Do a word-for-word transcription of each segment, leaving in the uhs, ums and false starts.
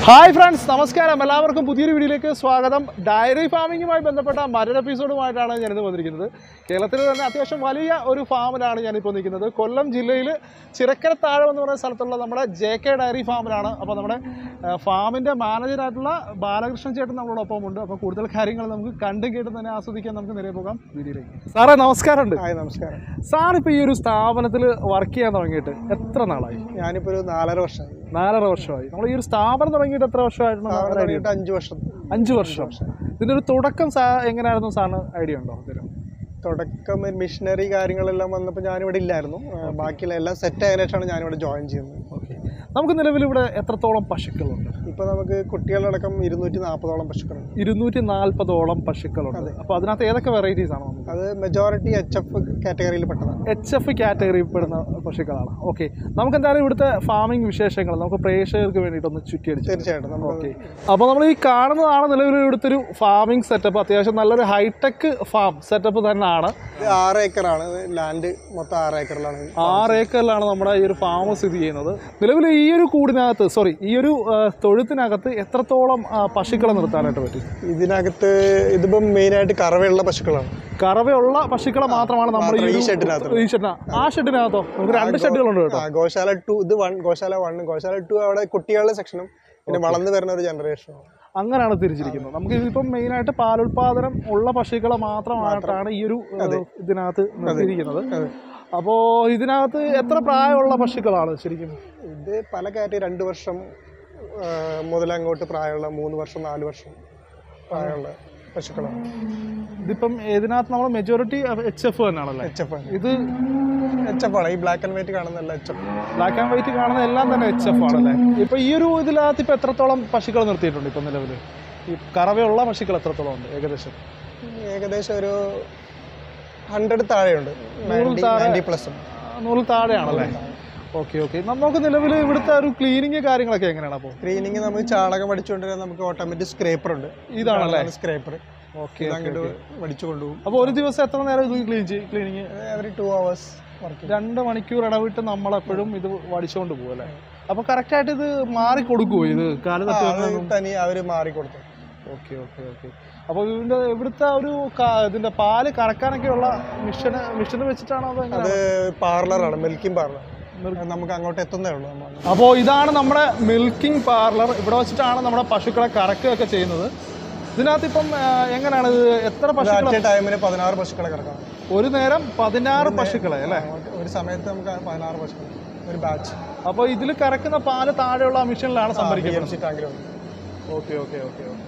Hi friends, നമസ്കാരം. എല്ലാവർക്കും പുതിയൊരു വീഡിയോയിലേക്ക് സ്വാഗതം. ഡയറി ഫാമിങ്ങുമായി ബന്ധപ്പെട്ട മറ്റൊരു എപ്പിസോഡുമായിട്ടാണ് ഞാനിന്ന് വന്നിരിക്കുന്നത്. കേരളത്തിൽ തന്നെ അത്യാവശ്യം വലിയ ഒരു ഫാമിലാണ് ഞാനിപ്പോൾ നിൽക്കുന്നത്. കൊല്ലം ജില്ലയിൽ ചിറക്കരത്താഴം എന്ന് പറയുന്ന സ്ഥലത്തുള്ള നമ്മുടെ ജെ കെ ഡയറി ഫാമിലാണ്. അപ്പോൾ നമ്മുടെ ഫാമിൻ്റെ മാനേജറായിട്ടുള്ള ബാലകൃഷ്ണൻ ചേട്ടൻ നമ്മളോടൊപ്പം ഉണ്ട്. അപ്പോൾ കൂടുതൽ കാര്യങ്ങൾ നമുക്ക് കണ്ടും കേട്ടും തന്നെ ആസ്വദിക്കാൻ നമുക്ക് നേരെ പോകാം വീഡിയോയിലേക്ക്. സാറേ നമസ്കാരമുണ്ട്. ഹായ്, നമസ്കാരം. സാറിപ്പോൾ ഈ ഒരു സ്ഥാപനത്തിൽ വർക്ക് ചെയ്യാൻ തുടങ്ങിയിട്ട് എത്ര നാളായി? ഞാനിപ്പോൾ ഒരു നാലര വർഷമായി. നാലര വർഷമായി. നമ്മൾ ഈ ഒരു സ്ഥാപനം തുടങ്ങിയിട്ട് എത്ര വർഷമായിരുന്നു? അഞ്ച് വർഷം. അഞ്ച് വർഷം. ഇതിൻ്റെ ഒരു തുടക്കം എങ്ങനെയായിരുന്നു സാറിന് ഐഡിയ ഉണ്ടോ? തുടക്കം മിഷനറി കാര്യങ്ങളെല്ലാം വന്നപ്പോൾ ഞാനിവിടെ ഇല്ലായിരുന്നു. ബാക്കിയുള്ള എല്ലാം സെറ്റ് ആയതിനു ശേഷമാണ് ഞാനിവിടെ ജോയിൻ ചെയ്യുന്നത്. ഓക്കെ. നമുക്ക് നിലവിൽ ഇവിടെ എത്രത്തോളം പശുക്കളുണ്ട്? ഇപ്പോൾ നമുക്ക് കുട്ടികളടക്കം ഇരുന്നൂറ്റി നാൽപ്പതോളം പശുക്കളുണ്ട്. ഇരുന്നൂറ്റി നാൽപ്പതോളം പശുക്കളുണ്ട്. അപ്പോൾ അതിനകത്ത് ഏതൊക്കെ വെറൈറ്റീസ് ആണോ? അത് മെജോറിറ്റി എച്ച് എഫ് കാറ്റഗറിയിൽ പെട്ടതാണ്. എച്ച് എഫ് കാറ്റഗറിയിൽ പെടുന്ന പശുക്കളാണ്. ഓക്കെ. നമുക്ക് എന്തായാലും ഇവിടുത്തെ ഫാമിംഗ് വിശേഷങ്ങൾ നമുക്ക് പ്രേക്ഷകർക്ക് വേണ്ടിയിട്ടൊന്ന് ചുറ്റിയടിച്ചു. തീർച്ചയായിട്ടും. ഓക്കെ. അപ്പോൾ നമ്മൾ ഈ കാണുന്നതാണ് നിലവിൽ ഇവിടുത്തെ ഒരു ഫാമിംഗ് സെറ്റപ്പ്. അത്യാവശ്യം നല്ലൊരു ഹൈടെക് ഫാം സെറ്റപ്പ് തന്നെയാണ്. ഇത് ആറ് ഏക്കറാണ് ലാൻഡ്. മൊത്തം ആറ് ഏക്കറിലാണ്. ആറ് ഏക്കറിലാണ് നമ്മുടെ ഈ ഒരു ഫാം സ്ഥിതി ചെയ്യുന്നത്. നിലവിൽ ഈ ഒരു കൂടിനകത്ത് സോറി ഈ ഒരു തൊഴുത്തിനകത്ത് എത്രത്തോളം പശുക്കളെ നിർത്താനായിട്ട് പറ്റും? ഇതിനകത്ത് ഇതിപ്പം മെയിനായിട്ട് കറവയുള്ള പശുക്കളാണ്. കറവയുള്ള പശുക്കളെ മാത്രമാണ് നമ്മൾ ഈ ഷെഡിനകത്ത്. ഈ ഷെഡിന ആ ഷെഡിനകത്തോ നമുക്ക് രണ്ട് ഷെഡുകളുണ്ട് കേട്ടോ. ഗോശാല ടു ഇത് വൺ, ഗോശാല വൺ, ഗോശാല ടു അവിടെ കുട്ടികളുടെ സെക്ഷനും പിന്നെ വളർന്നു വരുന്ന ഒരു ജനറേഷനും. അങ്ങനെയാണ് തിരിച്ചിരിക്കുന്നത്. നമുക്ക് ഇതിപ്പം മെയിനായിട്ട് പാലുൽപാദനം ഉള്ള പശുക്കളെ മാത്രമായിട്ടാണ് ഈ ഒരു ഇതിനകത്ത് നിർത്തിയിരിക്കുന്നത്. അപ്പോൾ ഇതിനകത്ത് എത്ര പ്രായമുള്ള പശുക്കളാണ് ശരിക്കും? ഇത് പല കാറ്റഗറി രണ്ട് വർഷം മുതൽ അങ്ങോട്ട് പ്രായമുള്ള, മൂന്ന് വർഷം, നാല് വർഷം പ്രായമുള്ള പശുക്കളാണ്. ഇതിപ്പം ഇതിനകത്ത് നമ്മൾ മെജോറിറ്റി എച്ച് എഫ് തന്നെയാണല്ലേ? എച്ച് എഫ് ആണ്. ഇത് എച്ച് എഫ് ആണ്. ഈ ബ്ലാക്ക് ആൻഡ് വൈറ്റ് കാണുന്നല്ല H F. Black and white കാണുന്ന എല്ലാം തന്നെ എച്ച് എഫ് ആണല്ലേ? ഇപ്പൊ ഈ ഒരു ഇതിനകത്ത് ഇപ്പൊ എത്രത്തോളം പശുക്കൾ നിർത്തിയിട്ടുണ്ട് ഇപ്പൊ നിലവിൽ? ഈ കറവയുള്ള പശുക്കൾ എത്രത്തോളം ഉണ്ട് ഏകദേശം? ഏകദേശം ഒരു ഹൺഡ്രഡ് താഴെയുണ്ട്. പ്ലസ് നൂറിൽ താഴെയാണല്ലേ? Okay okay. നമുക്ക് നിലവിൽ ഇവിടുത്തെ ഒരു ക്ലീനിങ് കാര്യങ്ങളൊക്കെ എങ്ങനെയാണ്? അപ്പോൾ ക്ലീനിങ് നമുക്ക് ചാണകം പഠിച്ചുകൊണ്ടിരുന്ന നമുക്ക് ഓട്ടോമാറ്റിക് സ്ക്രേപ്പർ ഉണ്ട്. ഇതാണല്ലേ സ്ക്രേപ്പർ? ഓക്കെ. അങ്ങോട്ട് പഠിച്ചു കൊണ്ടുപോകും. അപ്പോൾ ഒരു ദിവസം എത്ര നേരം ഇത് ക്ലീൻ ചെയ്യും? Cleaning every two hours work. രണ്ട് മണിക്കൂർ ഇടവിട്ട് നമ്മളെപ്പോഴും ഇത് വടിച്ചുകൊണ്ട് പോകും അല്ലേ? അപ്പോൾ കറക്റ്റായിട്ട് ഇത് മാറി കൊടുക്കുമോ? ഇത് കാല് തനി അവർ മാറി കൊടുത്തു. Okay okay okay. അപ്പോൾ ഇതിൻ്റെ ഇവിടുത്തെ ഒരു ഇതിൻ്റെ പാല് കറക്കാനൊക്കെയുള്ള മിഷൻ മിഷന് വെച്ചിട്ടാണോ? അത് പാർലറാണ്, മിൽക്കിംഗ് പാർലർ. നമുക്ക് അങ്ങോട്ട് എത്തുന്നേ ഉള്ളൂ. അപ്പോൾ ഇതാണ് നമ്മുടെ മിൽക്കിംഗ് പാർലർ. ഇവിടെ വെച്ചിട്ടാണ് നമ്മുടെ പശുക്കളെ കറക്കുകയൊക്കെ ചെയ്യുന്നത്. ഇതിനകത്ത് ഇപ്പം എങ്ങനെയാണ് ഇത്? എത്ര പശുക്കളെ ടൈമിന്? പതിനാറ് പശുക്കളെ കറക്കാം ഒരു നേരം. പതിനാറ് പശുക്കളെ അല്ലേ? ഒരു സമയത്ത് നമുക്ക് പതിനാറ് പശുക്കൾ ഒരു ബാച്ച്. അപ്പോൾ ഇതിൽ കറക്കുന്ന പാല് താഴെയുള്ള മിഷനിലാണ് സംഭരിക്കുന്നത്. ടാങ്കിലുണ്ട്. Okay okay okay okay.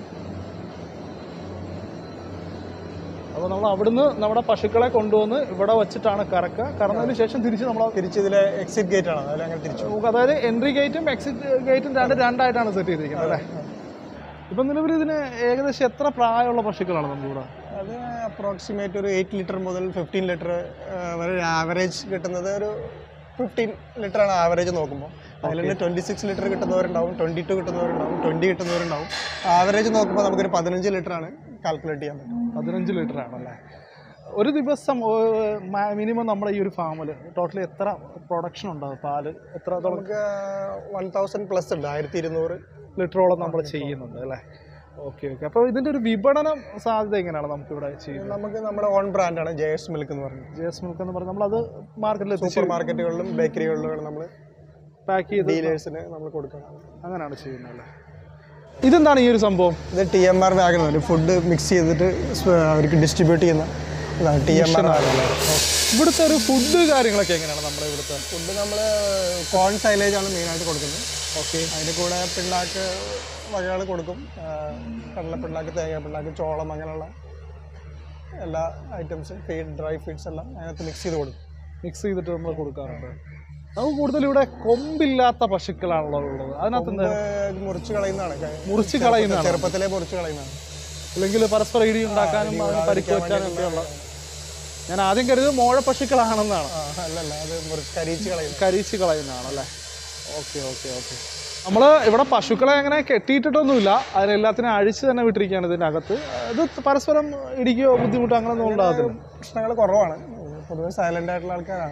അപ്പോൾ നമ്മൾ അവിടുന്ന് നമ്മുടെ പശുക്കളെ കൊണ്ടുവന്ന് ഇവിടെ വെച്ചിട്ടാണ് കറക്കുക. കറന്നതിന് ശേഷം തിരിച്ച് നമ്മൾ തിരിച്ച് ഇതിലെ എക്സിറ്റ് ഗേറ്റ് ആണ്. അതിൽ അങ്ങനെ തിരിച്ചു. അതായത് എൻട്രി ഗേറ്റും എക്സിറ്റ് ഗേറ്റും രണ്ട് രണ്ടായിട്ടാണ് സെറ്റ് ചെയ്തിരിക്കുന്നത് അല്ലേ? ഇപ്പം നിലവിൽ ഇതിന് ഏകദേശം എത്ര പ്രായമുള്ള പശുക്കളാണ് നമുക്കിവിടെ? അത് അപ്രോക്സിമേറ്റ് ഒരു എയ്റ്റ് ലിറ്റർ മുതൽ ഫിഫ്റ്റീൻ ലിറ്റർ വരെ ആവറേജ് കിട്ടുന്നത്. ഒരു ഫിഫ്റ്റീൻ ലിറ്ററാണ് ആവറേജ് നോക്കുമ്പോൾ. അതിൽ തന്നെ ട്വൻറ്റി സിക്സ് ലിറ്റർ കിട്ടുന്നവരുണ്ടാവും, ട്വൻറ്റി ടു കിട്ടുന്നവരുണ്ടാവും, ട്വൻറ്റി കിട്ടുന്നവരുണ്ടാവും. ആവറേജ് നോക്കുമ്പോൾ നമുക്കൊരു പതിനഞ്ച് ലിറ്ററാണ് കാൽക്കുലേറ്റ് ചെയ്യാൻ പറ്റും. പതിനഞ്ച് ലിറ്റർ ആണല്ലേ? ഒരു ദിവസം മിനിമം നമ്മുടെ ഈ ഒരു ഫാമിൽ ടോട്ടലി എത്ര പ്രൊഡക്ഷൻ ഉണ്ടാവും പാല്? എത്ര? നമുക്ക് വൺ തൗസൻഡ് പ്ലസ് ഉണ്ട്. ആയിരത്തി ഇരുന്നൂറ് ലിറ്ററോളം നമ്മൾ ചെയ്യുന്നുണ്ട് അല്ലേ? Okay okay. അപ്പോൾ ഇതിൻ്റെ ഒരു വിപണനം സാധ്യത എങ്ങനെയാണ് നമുക്കിവിടെ ചെയ്യുന്നത്? നമുക്ക് നമ്മുടെ ഓൺ ബ്രാൻഡാണ് ജെ എസ് മിൽക്ക് എന്ന് പറയുന്നത്. ജെ എസ് മിൽക്ക് എന്ന് പറഞ്ഞാൽ നമ്മളത് മാർക്കറ്റിൽ സൂപ്പർ മാർക്കറ്റുകളിലും ബേക്കറികളിലും നമ്മൾ പാക്ക് ചെയ്ത് ഡീലേഴ്സിന് നമ്മൾ കൊടുക്കണം. അങ്ങനെയാണ് ചെയ്യുന്നത് അല്ലേ? ഇതെന്താണ് ഈ ഒരു സംഭവം? ഇത് ടി എം ആർ വാഗൺ ആണ്. ഫുഡ് മിക്സ് ചെയ്തിട്ട് അവർക്ക് ഡിസ്ട്രിബ്യൂട്ട് ചെയ്യുന്ന ടി എം ആർ വാഗൺ. ഇവിടുത്തെ ഒരു ഫുഡ് കാര്യങ്ങളൊക്കെ എങ്ങനെയാണ്? നമ്മുടെ ഇവിടുത്തെ ഫുഡ് നമ്മൾ കോൺ സൈലേജ് ആണ് മെയിനായിട്ട് കൊടുക്കുന്നത്. ഓക്കെ. അതിൻ്റെ കൂടെ പിണ്ണാക്ക് വകകൾ കൊടുക്കും. കടലപ്പിണ്ണാക്ക്, തേങ്ങ പിണ്ണാക്ക്, ചോളം, അങ്ങനെയുള്ള എല്ലാ ഐറ്റംസും ഫീഡ്, ഡ്രൈ ഫീഡ്സ് എല്ലാം അതിനകത്ത് മിക്സ് ചെയ്ത് കൊടുക്കും. മിക്സ് ചെയ്തിട്ട് നമ്മൾ കൊടുക്കാറുണ്ട്. നമുക്ക് കൂടുതൽ ഇവിടെ കൊമ്പില്ലാത്ത പശുക്കളാണല്ലോ ഉള്ളത്. അതിനകത്ത് മുറിച്ച് കളയുന്നതാണ്. മുറിച്ച് കളയുന്നതാണ്. ചെറുപ്പത്തിലെ മുറിച്ച് കളയുന്നതാണ്. അല്ലെങ്കിൽ പരസ്പര ഇടി ഉണ്ടാക്കാനും പരിക്ക് വെക്കാനും ഒക്കെയുള്ള. ഞാൻ ആദ്യം കരുതുന്നത് മോഴ പശുക്കളാണെന്നാണ്. അല്ലല്ല, അത് കരിച്ച് കളയുന്ന കരിച്ച് കളയുന്നതാണല്ലേ? Okay okay okay. നമ്മൾ ഇവിടെ പശുക്കളെ അങ്ങനെ കെട്ടിയിട്ടിട്ടൊന്നുമില്ല. അതിനെല്ലാത്തിനും അഴിച്ച് തന്നെ വിട്ടിരിക്കുകയാണ് ഇതിൻ്റെ അകത്ത്. ഇത് പരസ്പരം ഇടിക്കുകയോ ബുദ്ധിമുട്ടോ അങ്ങനെയൊന്നും ഉണ്ടാകത്തില്ല. പ്രശ്നങ്ങൾ കുറവാണ്. പൊതുവെ സൈലൻ്റ് ആയിട്ടുള്ള ആൾക്കാരാണ്.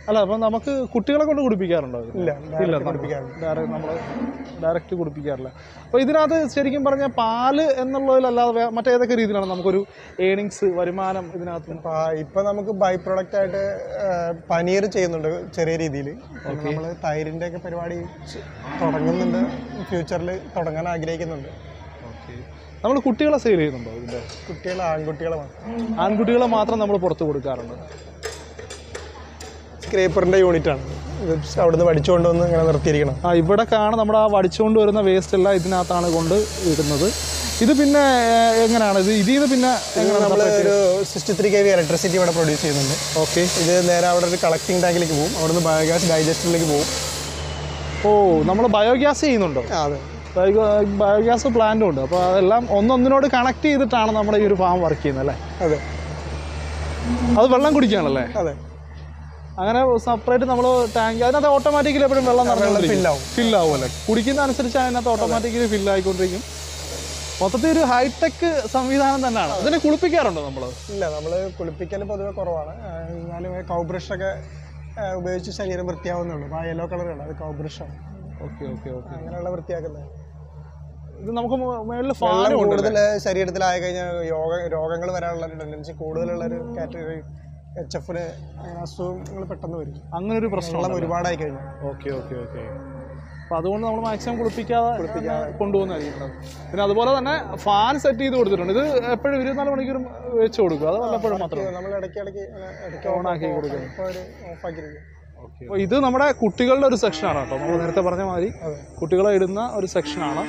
അല്ല അപ്പം നമുക്ക് കുട്ടികളെ കൊണ്ട് കുടിപ്പിക്കാറുണ്ടോ? ഇല്ല ഇല്ല, ഡയറക്റ്റ് നമ്മൾ ഡയറക്റ്റ് കുടിപ്പിക്കാറില്ല. അപ്പോൾ ഇതിനകത്ത് ശരിക്കും പറഞ്ഞാൽ പാല് എന്നുള്ളതിലല്ലാതെ മറ്റേതൊക്കെ രീതിയിലാണ് നമുക്കൊരു ഏണിങ്സ് വരുമാനം ഇതിനകത്ത്? ഇപ്പം നമുക്ക് ബൈ പ്രൊഡക്റ്റ് ആയിട്ട് പനീർ ചെയ്യുന്നുണ്ട് ചെറിയ രീതിയിൽ. നമ്മൾ തൈരിൻ്റെ ഒക്കെ പരിപാടി തുടങ്ങുന്നുണ്ട്, ഫ്യൂച്ചറിൽ തുടങ്ങാൻ ആഗ്രഹിക്കുന്നുണ്ട്. ഓക്കെ. നമ്മൾ കുട്ടികളെ സെയിൽ ചെയ്യുന്നുണ്ടോ ഇതിൻ്റെ? കുട്ടികളെ ആൺകുട്ടികളെ മാത്രം ആൺകുട്ടികളെ മാത്രം നമ്മൾ പുറത്ത് കൊടുക്കാറുണ്ട്. സ്ക്രേപ്പറിൻ്റെ യൂണിറ്റാണ് ഇത്, അവിടുന്ന് വടിച്ചുകൊണ്ട് വന്ന് ഇങ്ങനെ നിർത്തിയിരിക്കണം. ആ ഇവിടെ കാണാൻ നമ്മുടെ ആ വടിച്ചുകൊണ്ട് വരുന്ന വേസ്റ്റ് എല്ലാം ഇതിനകത്താണ് കൊണ്ട് ഇടുന്നത്. ഇത് പിന്നെ എങ്ങനെയാണ് ഇത് ഇതിൽ നിന്ന് പിന്നെ നമ്മൾ ഒരു sixty three K V electricity ഇവിടെ പ്രൊഡ്യൂസ് ചെയ്യുന്നുണ്ട്. ഓക്കെ. ഇത് നേരെ അവിടെ ഒരു കളക്ടിങ് ടാങ്കിലേക്ക് പോകും, അവിടുന്ന് ബയോഗ്യാസ് ഡൈജസ്റ്ററിലേക്ക് പോകും. ഓ, നമ്മൾ ബയോഗ്യാസ് ചെയ്യുന്നുണ്ടോ? അതെ, ബയോ ബയോഗ്യാസ് പ്ലാന്റും ഉണ്ട്. അപ്പോൾ അതെല്ലാം ഒന്നൊന്നിനോട് കണക്ട് ചെയ്തിട്ടാണ് നമ്മുടെ ഈ ഒരു ഫാം വർക്ക് ചെയ്യുന്നത് അല്ലേ? അതെ. അത് വെള്ളം കുടിക്കുകയാണല്ലേ? അതെ. അങ്ങനെ സെപ്പറേറ്റ് നമ്മൾ ടാങ്ക് അതിനകത്ത് ഓട്ടോമാറ്റിക്കലി എപ്പോഴും വെള്ളം നിറഞ്ഞു ഫില്ലാവും ഫില്ലാവും അല്ലേ? കുടിക്കുന്ന അനുസരിച്ച് അതിനകത്ത് ഓട്ടോമാറ്റിക്കലി ഫില്ലായിക്കൊണ്ടിരിക്കും. മൊത്തത്തിൽ ഒരു ഹൈടെക് സംവിധാനം തന്നെയാണ്. അതിനെ കുളിപ്പിക്കാറുണ്ടോ നമ്മൾ? ഇല്ല, നമ്മൾ കുളിപ്പിക്കൽ പൊതുവെ കുറവാണ്. എന്നാലും കൗ ബ്രഷൊക്കെ ഉപയോഗിച്ച് ശരീരം വൃത്തിയാവുന്നുള്ളൂ. അപ്പോൾ ആ യെല്ലോ കളറാണ്, അത് കൗ ബ്രഷാണ്. Okay okay okay. അങ്ങനെയുള്ള വൃത്തിയാക്കുന്നത്. ഇത് നമുക്ക് മേളിൽ ഫാൻ കൂടുതൽ ശരീരത്തിലായി കഴിഞ്ഞാൽ യോഗ രോഗങ്ങൾ വരാനുള്ള ടെൻഡൻസി കൂടുതലുള്ളൊരു കാറ്റഗറി എച്ച് എഫിന് അസുഖങ്ങൾ പെട്ടെന്ന് വരും. അങ്ങനെ ഒരു പ്രശ്നം ഒരുപാടായി കഴിഞ്ഞു. Okay okay okay. അപ്പോൾ അതുകൊണ്ട് നമ്മൾ മാക്സിമം കുളിപ്പിക്കാതെ കുളിപ്പിക്കാതെ കൊണ്ടുപോകുന്നതായിരിക്കും. പിന്നെ അതുപോലെ തന്നെ ഫാൻ സെറ്റ് ചെയ്ത് കൊടുത്തിട്ടുണ്ട്. ഇത് എപ്പോഴും ഇരുപത്തിനാല് മണിക്കൂറും വെച്ച് കൊടുക്കും? അത് വല്ലപ്പോഴും മാത്രമേ നമ്മൾ ഇടയ്ക്ക് ഇടയ്ക്ക് ഓണാക്കി കൊടുക്കും? ഓഫാക്കിയിരിക്കും. അപ്പോൾ ഇത് നമ്മുടെ കുട്ടികളുടെ ഒരു സെക്ഷനാണ് കേട്ടോ. നമ്മൾ നേരത്തെ പറഞ്ഞ മാതിരി കുട്ടികളെ ഇടുന്ന ഒരു സെക്ഷനാണ്.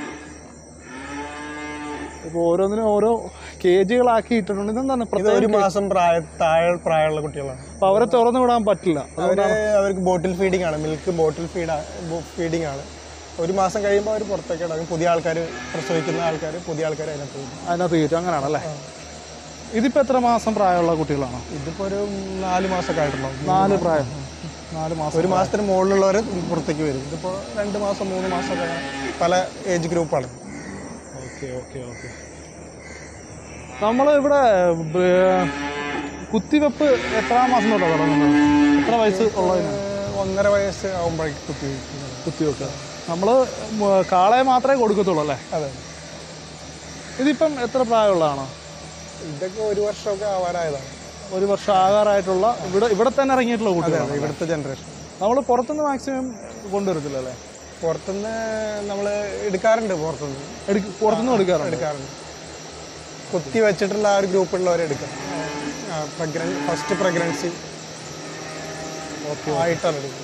ഇപ്പോൾ ഓരോന്നിനും ഓരോ കെ ജികളാക്കി ഇട്ടിട്ടുണ്ട്. ഇതെന്താണ് ഒരു മാസം പ്രായ താഴെ പ്രായമുള്ള കുട്ടികളാണ്. അപ്പോൾ അവരെ തുറന്നു വിടാൻ പറ്റില്ല. അവർ അവർക്ക് ബോട്ടിൽ ഫീഡിംഗ് ആണ്, മിൽക്ക് ബോട്ടിൽ ഫീഡ് ഫീഡിംഗ് ആണ്. ഒരു മാസം കഴിയുമ്പോൾ അവർ പുറത്തേക്ക് ഇടാം. പുതിയ ആൾക്കാർ, പ്രസവിക്കുന്ന ആൾക്കാർ, പുതിയ ആൾക്കാർ അതിനകത്ത് അതിനകത്ത് കയറ്റും. അങ്ങനെയാണല്ലേ? ഇതിപ്പോൾ എത്ര മാസം പ്രായമുള്ള കുട്ടികളാണ്? ഇതിപ്പോൾ ഒരു നാല് മാസമൊക്കെ ആയിട്ടുണ്ടോ? നാല് പ്രായം നാല് മാസം. ഒരു മാസത്തിന് മുകളിലുള്ളവർ പുറത്തേക്ക് വരും. ഇതിപ്പോൾ രണ്ട് മാസം മൂന്ന് മാസമൊക്കെ പല ഏജ് ഗ്രൂപ്പാണ്. Okay okay okay. നമ്മൾ ഇവിടെ കുത്തിവെപ്പ് എത്രാം മാസം തൊട്ടാണ് തുടങ്ങുന്നത്? എത്ര വയസ്സ് ഉള്ളതിന്? ഒന്നര വയസ്സ് ആകുമ്പോഴേക്ക് കുത്തി കുത്തിവെക്കുക. നമ്മൾ കാളയെ മാത്രമേ കൊടുക്കത്തുള്ളൂ അല്ലേ? അതെ. ഇതിപ്പം എത്ര പ്രായമുള്ളതാണ്? ഇതൊക്കെ ഒരു വർഷമൊക്കെ ആവാറായതാണ്. ഒരു വർഷം ആകാറായിട്ടുള്ള ഇവിടെ ഇവിടെ തന്നെ ഇറങ്ങിയിട്ടുള്ള കുട്ടികളാണ് ഇവിടുത്തെ ജനറേഷൻ. നമ്മൾ പുറത്തുനിന്ന് മാക്സിമം കൊണ്ടുവരത്തില്ല അല്ലേ? പുറത്തുനിന്ന് നമ്മൾ എടുക്കാറുണ്ട്. പുറത്തുനിന്ന് എടുക്ക പുറത്തുനിന്ന് എടുക്കാറുണ്ട് എടുക്കാറുണ്ട് കുത്തി വെച്ചിട്ടുള്ള ആ ഒരു ഗ്രൂപ്പുള്ളവരെ എടുക്കാം. പ്രഗ്നൻ ഫസ്റ്റ് പ്രഗ്നൻസി ആയിട്ടാണ് എടുക്കുന്നത്.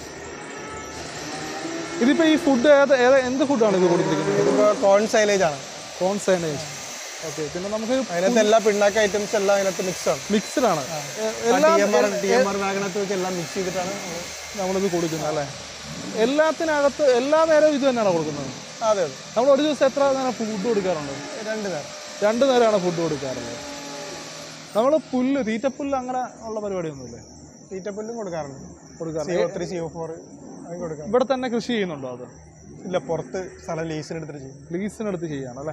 ഇതിപ്പോൾ ഈ ഫുഡ് ഏത് ഏത് എന്ത് ഫുഡാണ് ഇത് കൊടുത്തിരിക്കുന്നത്? ഇതിപ്പോൾ കോൺ സൈലേജ് ആണ്. Corn silage. ഓക്കെ. പിന്നെ നമുക്ക് അതിനകത്ത് എല്ലാ പിണ്ണാക്ക ഐറ്റംസ് എല്ലാം അതിനകത്ത് മിക്സാണ്. മിക്സ്ഡാണ്. ടി എം ആർ വാഗനകത്ത് വെച്ച് എല്ലാം മിക്സ് ചെയ്തിട്ടാണ് നമ്മളിത് കൊടുക്കുന്നത് അല്ലേ? എല്ലാത്തിനകത്ത് എല്ലാ നേരവും ഇത് തന്നെയാണ് കൊടുക്കുന്നത്? അതെ അതെ. നമ്മൾ ഒരു ദിവസം എത്ര നേരം ഫുഡ് കൊടുക്കാറുണ്ട്? രണ്ട് നേരം. രണ്ട് നേരമാണ് ഫുഡ് കൊടുക്കാറുള്ളത്. നമ്മൾ പുല്ല്, തീറ്റപ്പുല്ല് അങ്ങനെ ഉള്ള പരിപാടിയൊന്നുമില്ലേ? തീറ്റപ്പുല്ലും കൊടുക്കാറുണ്ട്. കൊടുക്കാറുണ്ട്. ഇവിടെ തന്നെ കൃഷി ചെയ്യുന്നുണ്ടോ? അത് ഇല്ല, പുറത്ത് സ്ഥലം ലീസിനെടുത്തിട്ട് ചെയ്യും. ലീസിനെടുത്ത് ചെയ്യാണല്ലേ?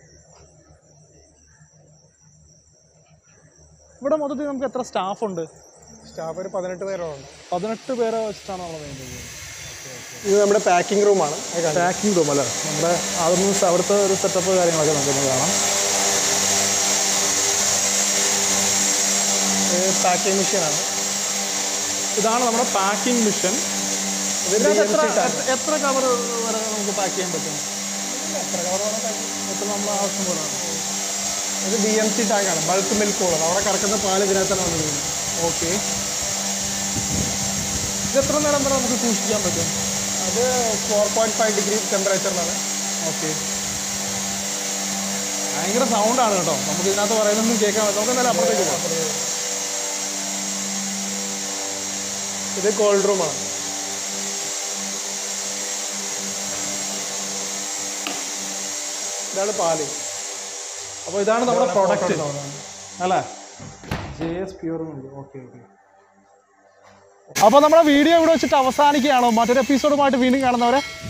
ഇവിടെ മൊത്തത്തിൽ നമുക്ക് എത്ര സ്റ്റാഫ് ഉണ്ട്? സ്റ്റാഫ് ഒരു പതിനെട്ട് പേരോളം. പതിനെട്ട് പേരെ വെച്ചിട്ടാണ് നമ്മൾ മെയിൻറ്റെയിൻ ചെയ്യുന്നത്. ഇത് നമ്മുടെ പാക്കിംഗ് റൂമാണ്. പാക്കിംഗ് റൂം അല്ലേ? നമ്മുടെ അതൊന്നും അവിടുത്തെ ഒരു സെറ്റപ്പ് കാര്യങ്ങളൊക്കെ നമുക്കൊന്ന് കാണാം. പാക്കിംഗ് മെഷീനാണ്. ഇതാണ് നമ്മുടെ പാക്കിംഗ് മെഷീൻ. എത്ര കവർ വരെ നമുക്ക് പാക്ക് ചെയ്യാൻ പറ്റും? എത്ര കവർ എത്ര നമ്മൾ ആവശ്യം പോലെയാണ്. ഇത് ബി എം സി ടാങ്കാണ്, ബൾക്ക് മിൽക്ക് കൂടാണ്. അവിടെ കറക്കുന്ന പാല് ഇതിനകത്താണ് വന്നിരിക്കുന്നത്. ഓക്കെ. ഇതെത്ര നേരം വരെ നമുക്ക് സൂക്ഷിക്കാൻ പറ്റും? അത് ഫോർ പോയിന്റ് ഫൈവ് ഡിഗ്രി ടെമ്പറേച്ചറിലാണ്. ഓക്കെ. ഭയങ്കര സൗണ്ടാണ് കേട്ടോ. നമുക്ക് ഇതിനകത്ത് പറയുന്നൊന്നും കേൾക്കാൻ പറ്റും. നമുക്ക് എന്തായാലും അപ്പുറത്തേക്ക് പോകാം. ഇത് കോൾഡ് റൂമാണ്. ഇതാണ് പാല്. അപ്പോൾ ഇതാണ് നമ്മുടെ പ്രോഡക്റ്റ് അല്ലേ? J S pure. Okay okay. അപ്പോൾ നമ്മുടെ വീഡിയോ ഇവിടെ വെച്ചിട്ട് അവസാനിക്കുകയാണോ? മറ്റൊരു എപ്പിസോഡുമായിട്ട് വീണ്ടും കാണുന്നവരെ